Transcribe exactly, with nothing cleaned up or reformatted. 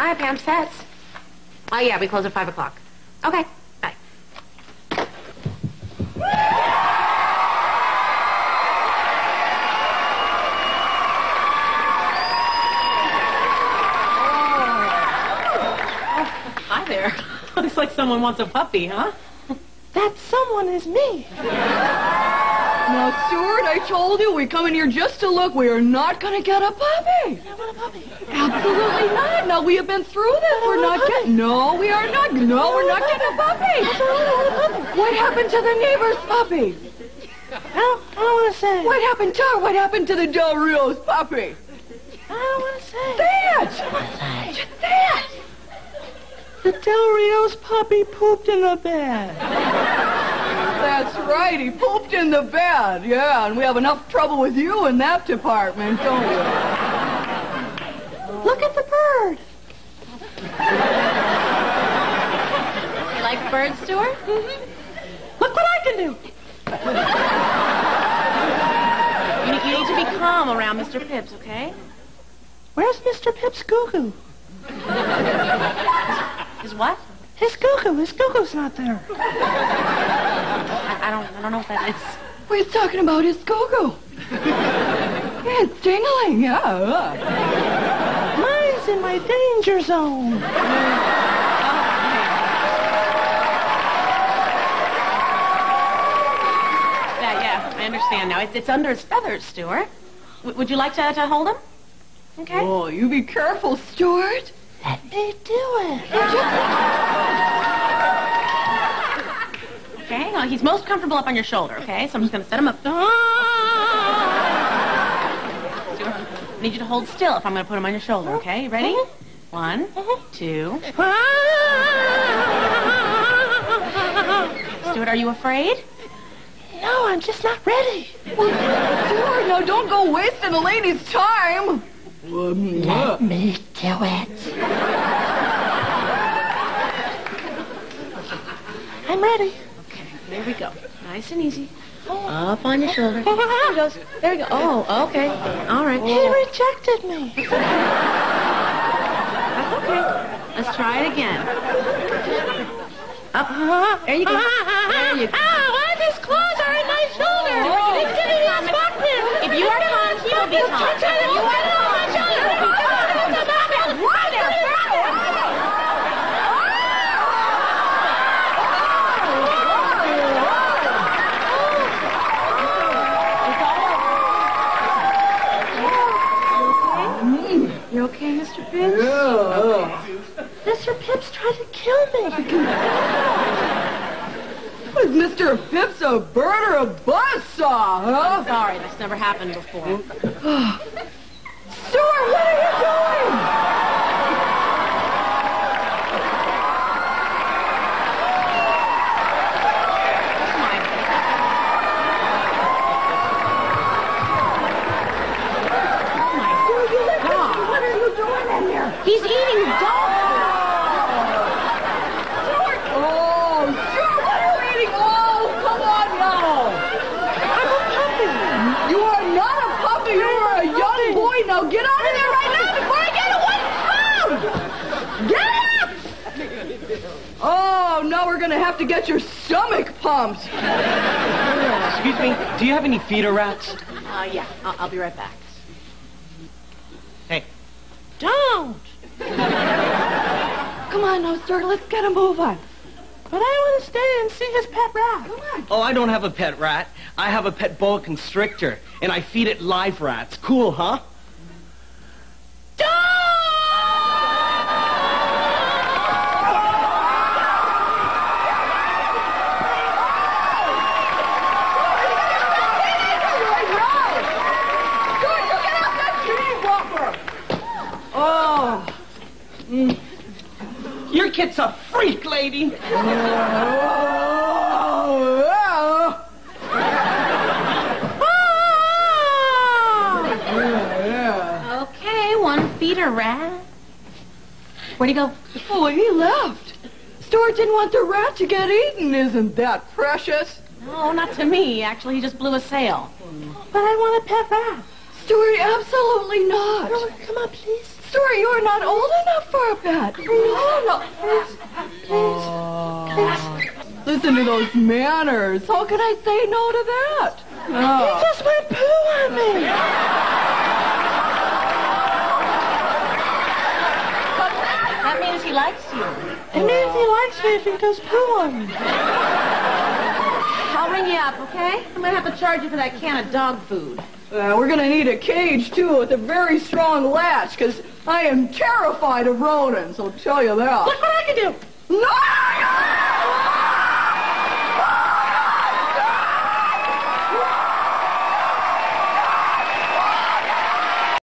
Hi, Pam's Pets. Oh, yeah, we close at five o'clock. Okay, bye. Hi there. Looks like someone wants a puppy, huh? That someone is me. Now, Stuart, I told you we come in here just to look. We are not going to get a puppy. I want a puppy. Absolutely not. No, we have been through this. We're not getting... No, we are not. No, we're not getting a puppy. What happened to the neighbor's puppy? I don't, I don't want to say. What happened to her? What happened to the Del Rio's puppy? I don't want to say. That! Say. That! The Del Rio's puppy pooped in the bed. That's right. He pooped in the bed. Yeah, and we have enough trouble with you in that department, don't we? Look at the bird. You like birds, Stuart? Mm-hmm. Look what I can do. You, you need to be calm around Mister Pips, okay? Where's Mister Pip's goo-goo? Is what? His goo-goo. His goo-goo's not there. I, I don't I don't know what that is. We're talking about his go-go. Yeah, it's dingling, yeah. Mine's in my danger zone. Yeah, yeah, I understand now. It's, it's under his feathers, Stuart. W would you like to, to hold him? Okay. Oh, you be careful, Stuart. Let me do it. Okay, well, he's most comfortable up on your shoulder, okay? So I'm just going to set him up. Stuart, I need you to hold still if I'm going to put him on your shoulder, okay? You ready? One, two. Stuart, are you afraid? No, I'm just not ready. Well, Stuart, now don't go wasting the lady's time. Let me do it. I'm ready. Okay, there we go. Nice and easy. Up on your shoulder. There he goes. There you go. Oh, okay. All right. He rejected me. That's okay. Let's try it again. Up. There you go. There you go. Why his claws are in my shoulder? He's getting his back there. If you are calm, he will be calm. If you are calm. You okay, Mister Pips? Yeah. Okay. Mister Pips tried to kill me. Was Mister Pips a bird or a buzzsaw, huh? I'm sorry, that's never happened before. Stuart, what are you doing? He's eating dog. Stuart! Oh, Stuart, what are you eating? Oh, come on now. I'm a puppy. You are not a puppy. You are a young boy. Now get out of there right now before I get a one pound. Get up! Oh, now we're going to have to get your stomach pumped. Excuse me, do you have any feeder rats? Uh, yeah, I'll, I'll be right back. Hey. Don't. Come on now, Stuart. Let's get a move on. But I want to stay and see his pet rat. Come on. Oh, I don't have a pet rat. I have a pet boa constrictor, and I feed it live rats. Cool, huh? Oh. Mm. Your kid's a freak, lady. Oh, yeah. Yeah, yeah. Okay, one feeder rat. Where'd he go? Oh, he left. Stuart didn't want the rat to get eaten. Isn't that precious? No, not to me. Actually, he just blew a sail. But I want a pet rat. Stuart, absolutely not. Oh, come on, please. Stuart, you are not old enough for a pet. No, no. Please, please, please. Listen to those manners. How can I say no to that? Oh. He just went poo on me. That means he likes you. It means he likes me if he does poo on me. I'll ring you up, okay? I'm gonna have to charge you for that can of dog food. Uh, we're gonna need a cage, too, with a very strong latch, because I am terrified of rodents, I'll tell you that. Look what I can do. No!